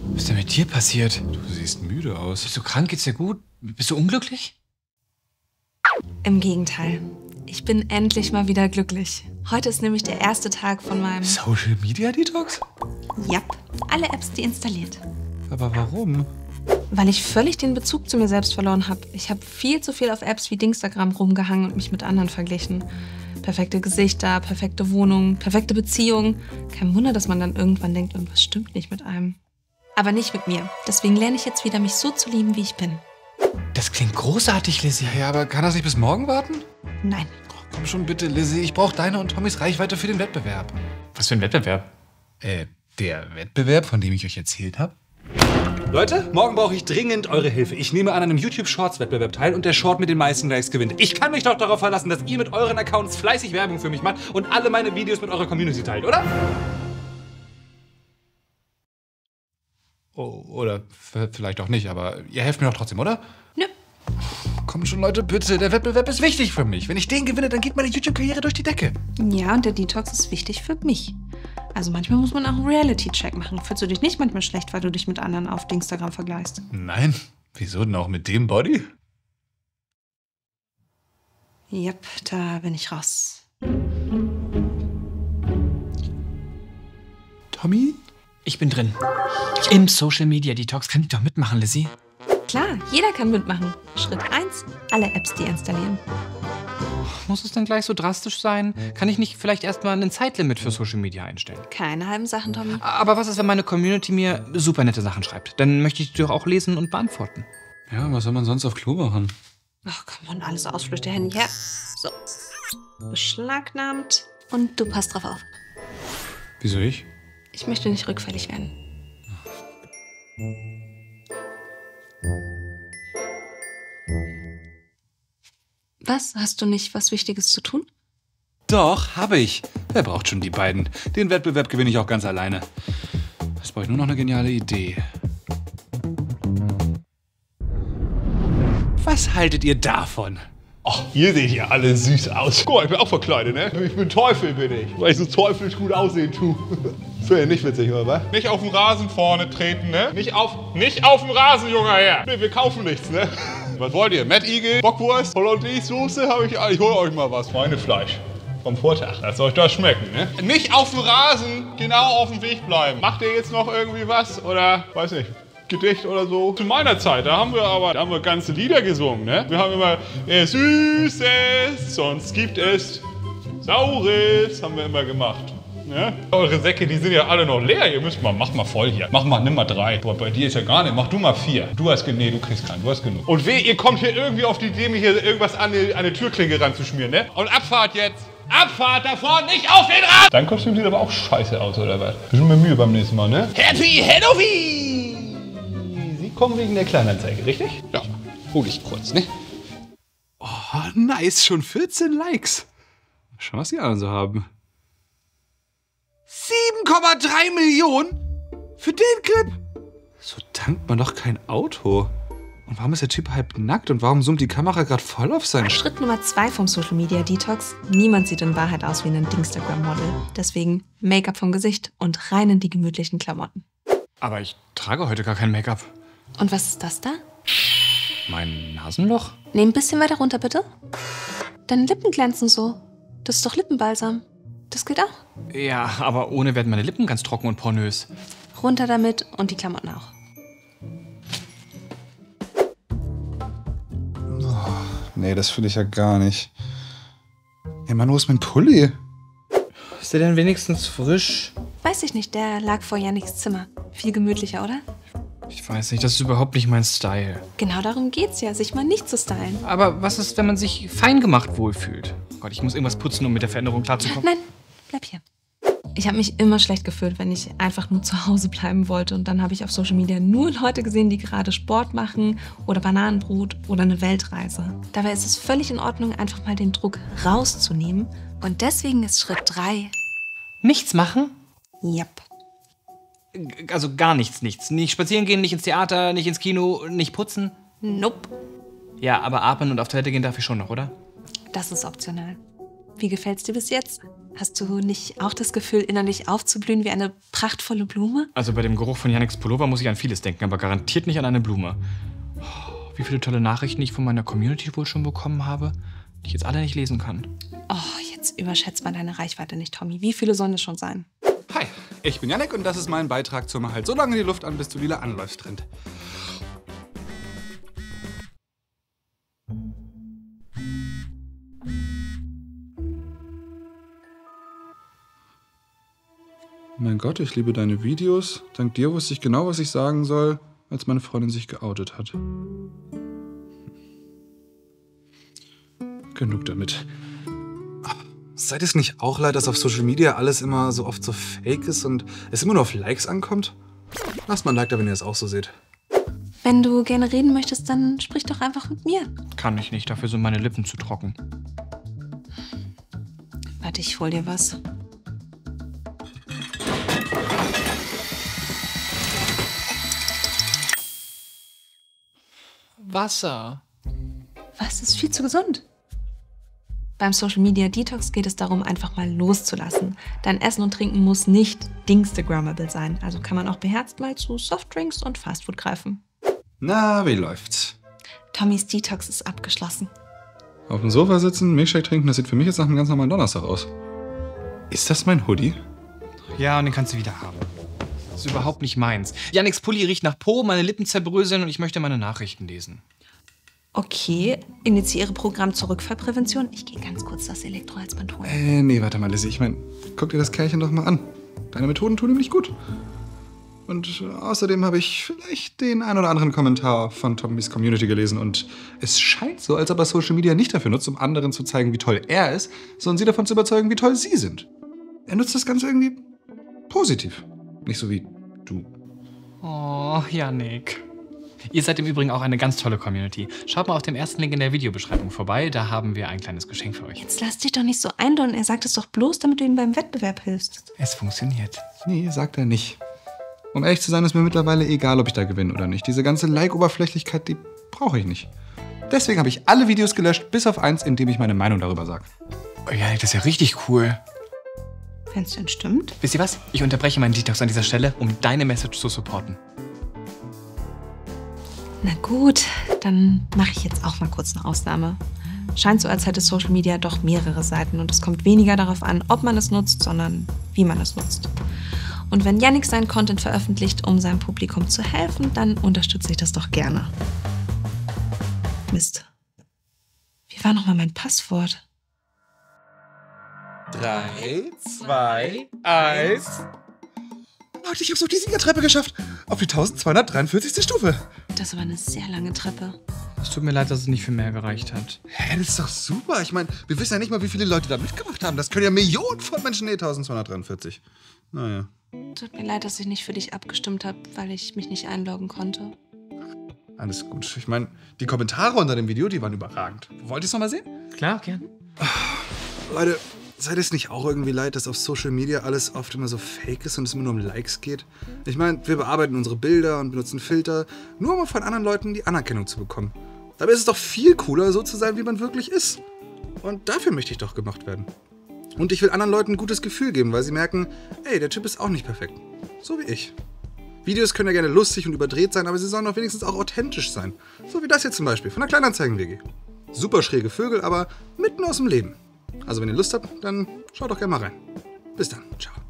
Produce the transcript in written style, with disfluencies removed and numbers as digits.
Was ist denn mit dir passiert? Du siehst müde aus. Bist du krank? Geht's dir gut? Bist du unglücklich? Im Gegenteil. Ich bin endlich mal wieder glücklich. Heute ist nämlich der erste Tag von meinem... Social Media Detox? Japp, alle Apps deinstalliert. Aber warum? Weil ich völlig den Bezug zu mir selbst verloren habe. Ich habe viel zu viel auf Apps wie Instagram rumgehangen und mich mit anderen verglichen. Perfekte Gesichter, perfekte Wohnung, perfekte Beziehungen. Kein Wunder, dass man dann irgendwann denkt, irgendwas stimmt nicht mit einem. Aber nicht mit mir. Deswegen lerne ich jetzt wieder, mich so zu lieben, wie ich bin. Das klingt großartig, Lizzie. Ja, aber kann das nicht bis morgen warten? Nein. Komm schon bitte, Lizzie. Ich brauche deine und Tommys Reichweite für den Wettbewerb. Was für ein Wettbewerb? Der Wettbewerb, von dem ich euch erzählt habe? Leute, morgen brauche ich dringend eure Hilfe. Ich nehme an einem YouTube-Shorts-Wettbewerb teil und der Short mit den meisten Likes gewinnt. Ich kann mich doch darauf verlassen, dass ihr mit euren Accounts fleißig Werbung für mich macht und alle meine Videos mit eurer Community teilt, oder? Oh, oder vielleicht auch nicht, aber ihr helft mir doch trotzdem, oder? Nö. Kommt schon, Leute, bitte. Der Wettbewerb ist wichtig für mich. Wenn ich den gewinne, dann geht meine YouTube-Karriere durch die Decke. Ja, und der Detox ist wichtig für mich. Also manchmal muss man auch einen Reality-Check machen. Fühlst du dich nicht manchmal schlecht, weil du dich mit anderen auf Instagram vergleichst? Nein. Wieso denn auch mit dem Body? Yep, da bin ich raus. Tommy? Ich bin drin. Im Social Media Detox. Kann ich doch mitmachen, Lizzie? Klar, jeder kann mitmachen. Schritt 1, alle Apps deinstallieren. Muss es denn gleich so drastisch sein? Kann ich nicht vielleicht erstmal ein Zeitlimit für Social Media einstellen? Keine halben Sachen, Tommy. Aber was ist, wenn meine Community mir super nette Sachen schreibt? Dann möchte ich die doch auch lesen und beantworten. Ja, was soll man sonst auf Klo machen? Ach, komm on, alles Ausflüchte, Handy her. So. Beschlagnahmt. Und du passt drauf auf. Wieso ich? Ich möchte nicht rückfällig werden. Was? Hast du nicht was Wichtiges zu tun? Doch, habe ich. Wer braucht schon die beiden? Den Wettbewerb gewinne ich auch ganz alleine. Jetzt brauche ich nur noch eine geniale Idee. Was haltet ihr davon? Ach, ihr seht ja alle süß aus. Guck mal, ich bin auch verkleidet, ne? Ich bin Teufel, bin ich. Weil ich so teuflisch gut aussehen tue. Finde ich nicht witzig, oder was? Nicht auf den Rasen vorne treten, ne? Nicht auf den Rasen, junger Herr. Nee, wir kaufen nichts, ne? Was wollt ihr? Mad Eagle, Bockwurst, Hollandaise-Soße? Ich hol euch mal was. Schweinefleisch. Vom Vortag. Lasst euch das schmecken, ne? Nicht auf dem Rasen, genau auf dem Weg bleiben. Macht ihr jetzt noch irgendwie was? Oder, weiß nicht, Gedicht oder so? Zu meiner Zeit, da haben wir ganze Lieder gesungen, ne? Wir haben immer Süßes, sonst gibt es Saures, haben wir immer gemacht. Ne? Eure Säcke, die sind ja alle noch leer. Ihr müsst mal, mach mal voll hier. Nimm mal 3. Boah, bei dir ist ja gar nicht. Mach du mal 4. Du kriegst keinen. Du hast genug. Und ihr kommt hier irgendwie auf die Idee, mir hier irgendwas an eine Türklinke ranzuschmieren, ne? Und Abfahrt jetzt. Abfahrt davon, nicht auf den Rad! Dein Kostüm sieht aber auch scheiße aus, oder was? Bisschen mehr Mühe beim nächsten Mal, ne? Happy Halloween! Sie kommen wegen der Kleinanzeige, richtig? Ja, hol ich kurz, ne? Oh, nice. Schon 14 Likes. Schau, was die anderen so haben. 7,3 Millionen? Für den Clip? So tankt man doch kein Auto. Und warum ist der Typ halb nackt und warum zoomt die Kamera gerade voll auf seinen Schritt Nummer 2 vom Social Media Detox. Niemand sieht in Wahrheit aus wie ein Instagram-Model. Deswegen Make-up vom Gesicht und rein in die gemütlichen Klamotten. Aber ich trage heute gar kein Make-up. Und was ist das da? Mein Nasenloch? Nee, ein bisschen weiter runter, bitte. Deine Lippen glänzen so. Das ist doch Lippenbalsam. Das geht auch. Ja, aber ohne werden meine Lippen ganz trocken und pornös. Runter damit und die Klamotten auch. Nee, das will ich ja gar nicht. Ey Mann, wo ist mein Pulli? Ist der denn wenigstens frisch? Weiß ich nicht, der lag vor Janniks Zimmer. Viel gemütlicher, oder? Ich weiß nicht, das ist überhaupt nicht mein Style. Genau darum geht's ja, sich mal nicht zu stylen. Aber was ist, wenn man sich fein gemacht wohlfühlt? Oh Gott, ich muss irgendwas putzen, um mit der Veränderung klarzukommen. Nein, bleib hier. Ich habe mich immer schlecht gefühlt, wenn ich einfach nur zu Hause bleiben wollte. Und dann habe ich auf Social Media nur Leute gesehen, die gerade Sport machen oder Bananenbrot oder eine Weltreise. Dabei ist es völlig in Ordnung, einfach mal den Druck rauszunehmen. Und deswegen ist Schritt 3... Nichts machen? Yep. Also gar nichts. Nicht spazieren gehen, nicht ins Theater, nicht ins Kino, nicht putzen? Nope. Ja, aber atmen und auf Toilette gehen darf ich schon noch, oder? Das ist optional. Wie gefällt's dir bis jetzt? Hast du nicht auch das Gefühl, innerlich aufzublühen wie eine prachtvolle Blume? Also bei dem Geruch von Yannicks Pullover muss ich an vieles denken, aber garantiert nicht an eine Blume. Oh, wie viele tolle Nachrichten ich von meiner Community wohl schon bekommen habe, die ich jetzt alle nicht lesen kann. Oh, jetzt überschätzt man deine Reichweite nicht, Tommy. Wie viele sollen es schon sein? Hi, ich bin Yannick und das ist mein Beitrag zum Halt so lange die Luft an, bis du lila anläufst, Trend. Mein Gott, ich liebe deine Videos. Dank dir wusste ich genau, was ich sagen soll, als meine Freundin sich geoutet hat. Genug damit. Seid es nicht auch leid, dass auf Social Media alles immer so oft so fake ist und es immer nur auf Likes ankommt? Lasst mal ein Like da, wenn ihr es auch so seht. Wenn du gerne reden möchtest, dann sprich doch einfach mit mir. Kann ich nicht, dafür sind meine Lippen zu trocken. Warte, ich hol dir was. Wasser. Was? Das ist viel zu gesund. Beim Social Media Detox geht es darum, einfach mal loszulassen. Dein Essen und Trinken muss nicht dingstagrammable sein. Also kann man auch beherzt mal zu Softdrinks und Fastfood greifen. Na, wie läuft's? Tommys Detox ist abgeschlossen. Auf dem Sofa sitzen, Milchshake trinken, das sieht für mich jetzt nach einem ganz normalen Donnerstag aus. Ist das mein Hoodie? Ja, und den kannst du wieder haben. Das ist überhaupt nicht meins. Yannicks Pulli riecht nach Po, meine Lippen zerbröseln und ich möchte meine Nachrichten lesen. Okay, initiiere Programm zur Rückfallprävention. Ich gehe ganz kurz das Elektrohalsband holen. Nee, warte mal, Lizzie. Ich meine, guck dir das Kerlchen doch mal an. Deine Methoden tun ihm nicht gut. Und außerdem habe ich vielleicht den ein oder anderen Kommentar von Tommys Community gelesen und es scheint so, als ob er Social Media nicht dafür nutzt, um anderen zu zeigen, wie toll er ist, sondern sie davon zu überzeugen, wie toll sie sind. Er nutzt das Ganze irgendwie positiv. Nicht so wie du. Oh, Yannick. Ihr seid im Übrigen auch eine ganz tolle Community. Schaut mal auf dem ersten Link in der Videobeschreibung vorbei, da haben wir ein kleines Geschenk für euch. Jetzt lass dich doch nicht so eindollen. Er sagt es doch bloß, damit du ihm beim Wettbewerb hilfst. Es funktioniert. Nee, sagt er nicht. Um ehrlich zu sein, ist mir mittlerweile egal, ob ich da gewinne oder nicht. Diese ganze Like-Oberflächlichkeit, die brauche ich nicht. Deswegen habe ich alle Videos gelöscht, bis auf eins, in dem ich meine Meinung darüber sage. Oh, Yannick, das ist ja richtig cool. Wenn es denn stimmt. Wisst ihr was? Ich unterbreche meinen Detox an dieser Stelle, um deine Message zu supporten. Na gut, dann mache ich jetzt auch mal kurz eine Ausnahme. Scheint so, als hätte Social Media doch mehrere Seiten und es kommt weniger darauf an, ob man es nutzt, sondern wie man es nutzt. Und wenn Yannick seinen Content veröffentlicht, um seinem Publikum zu helfen, dann unterstütze ich das doch gerne. Mist. Wie war nochmal mein Passwort? 3, 2, 1. Leute, ich habe so die Siegertreppe geschafft. Auf die 1243. Stufe. Das ist aber eine sehr lange Treppe. Es tut mir leid, dass es nicht für mehr gereicht hat. Hä, das ist doch super. Ich meine, wir wissen ja nicht mal, wie viele Leute da mitgemacht haben. Das können ja Millionen von Menschen. Nee, 1243. Naja. Tut mir leid, dass ich nicht für dich abgestimmt habe, weil ich mich nicht einloggen konnte. Alles gut. Ich meine, die Kommentare unter dem Video, die waren überragend. Wollt ihr es nochmal sehen? Klar, gern. Leute, seid es nicht auch irgendwie leid, dass auf Social Media alles oft immer so fake ist und es immer nur um Likes geht? Ich meine, wir bearbeiten unsere Bilder und benutzen Filter, nur um von anderen Leuten die Anerkennung zu bekommen. Dabei ist es doch viel cooler, so zu sein, wie man wirklich ist. Und dafür möchte ich doch gemacht werden. Und ich will anderen Leuten ein gutes Gefühl geben, weil sie merken, ey, der Typ ist auch nicht perfekt. So wie ich. Videos können ja gerne lustig und überdreht sein, aber sie sollen doch wenigstens auch authentisch sein. So wie das hier zum Beispiel, von der Kleinanzeigen-WG. Super schräge Vögel, aber mitten aus dem Leben. Also wenn ihr Lust habt, dann schaut doch gerne mal rein. Bis dann. Ciao.